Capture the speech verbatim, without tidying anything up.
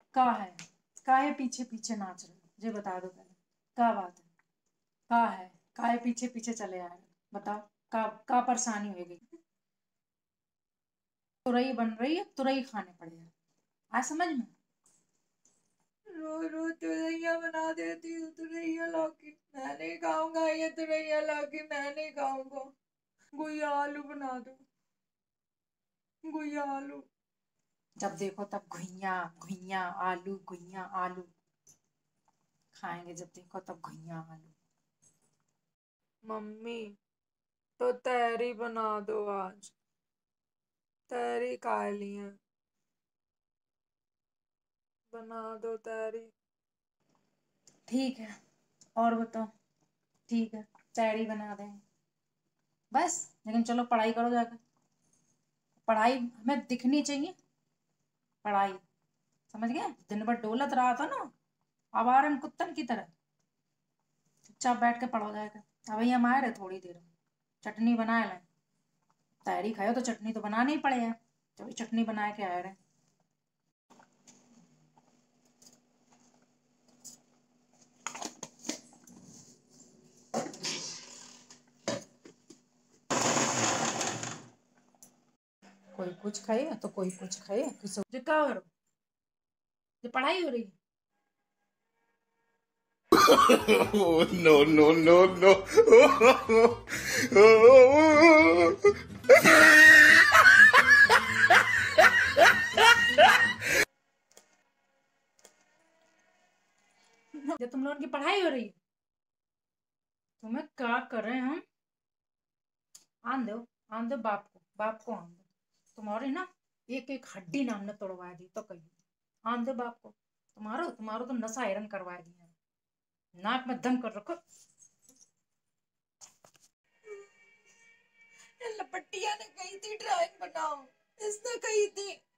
का है काहे पीछे पीछे नाच रहे हो, ये बता दो पहले का बात है। का है काहे पीछे पीछे चले आ रहे हो, बताओ का का परेशानी हो गई। तुरई बन रही है, तुरई खाने पड़ेगा, आज समझ में। रोज रोज तुरैया बना देती हूँ, तुरैया लौकी मैं नहीं खाऊंगा, ये तुरैया लौकी मैं नहीं खाऊंगा। गुइया आलू बना दो, गुइया आलू। जब देखो तब घुइया घुइया आलू घुइया आलू खाएंगे, जब देखो तब घुइया आलू। मम्मी तो तहरी बना दो, आज तहरी खा ली है, बना दो तहरी। ठीक है, और बताओ। ठीक है, तैयारी बना दें बस, लेकिन चलो पढ़ाई करो जाकर। पढ़ाई हमें दिखनी चाहिए, पढ़ाई, समझ गए। दिन भर डोलत रहा था ना आवारन कुत्तन की तरह, चुपचाप बैठ के पढ़ो जाकर। अभी हम आए रहे थोड़ी देर, चटनी बनाए लें, तैयारी खाओ तो चटनी तो बनानी ही पड़ेगा, तो चटनी बना के आए रहे। कोई कुछ खाए तो कोई कुछ खाए, किसी जो क्या करो, जो पढ़ाई हो रही है। Oh, no, no, no, no. जब तुम लोगों की पढ़ाई हो रही है, तुम्हें क्या कर रहे हैं हम। आन दो, आन दो बाप को, बाप को आन दो। तुम्हारी ना एक एक हड्डी ना हमने तोड़वा दी तो कही, आन दो बाप को। तुम्हारो तुम्हारो तो नशा आयरन करवा दिया, नाक में दम कर रखो। लपटिया ने कही थी ड्राइंग बनाओ, इसने कही थी